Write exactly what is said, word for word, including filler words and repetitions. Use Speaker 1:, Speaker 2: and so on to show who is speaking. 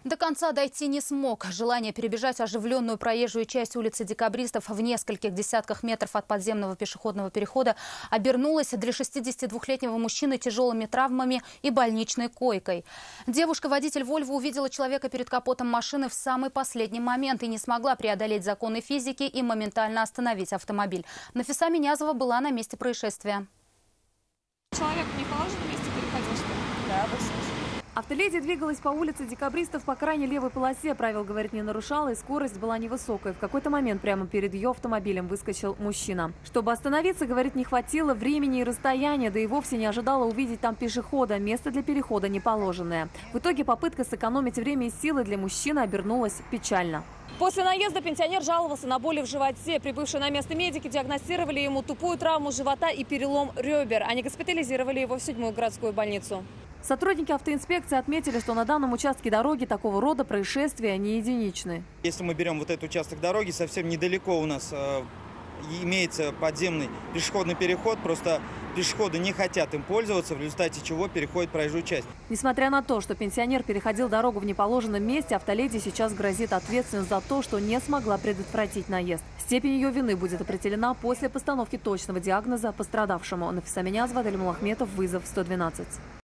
Speaker 1: До конца дойти не смог. Желание перебежать оживленную проезжую часть улицы Декабристов в нескольких десятках метров от подземного пешеходного перехода обернулось для шестидесятидвухлетнего мужчины тяжелыми травмами и больничной койкой. Девушка-водитель «Вольво» увидела человека перед капотом машины в самый последний момент и не смогла преодолеть законы физики и моментально остановить автомобиль. Нафиса Минязова была на месте происшествия.
Speaker 2: Человек в неположенном месте переходил, что ли? Да, вы слышите.
Speaker 3: Автоледи двигалась по улице Декабристов по крайней левой полосе. Правил, говорит, не нарушала, и скорость была невысокой. В какой-то момент прямо перед ее автомобилем выскочил мужчина. Чтобы остановиться, говорит, не хватило времени и расстояния, да и вовсе не ожидала увидеть там пешехода. Место для перехода не положенное. В итоге попытка сэкономить время и силы для мужчины обернулась печально.
Speaker 2: После наезда пенсионер жаловался на боли в животе. Прибывшие на место медики диагностировали ему тупую травму живота и перелом ребер. Они госпитализировали его в седьмую городскую больницу.
Speaker 3: Сотрудники автоинспекции отметили, что на данном участке дороги такого рода происшествия не единичны.
Speaker 4: Если мы берем вот этот участок дороги, совсем недалеко у нас э, имеется подземный пешеходный переход. Просто пешеходы не хотят им пользоваться, в результате чего переходит проезжую часть.
Speaker 3: Несмотря на то, что пенсионер переходил дорогу в неположенном месте, автоледи сейчас грозит ответственность за то, что не смогла предотвратить наезд. Степень ее вины будет определена после постановки точного диагноза пострадавшему. Нафиса Минязова, Адель Мулахметов, вызов сто двенадцать.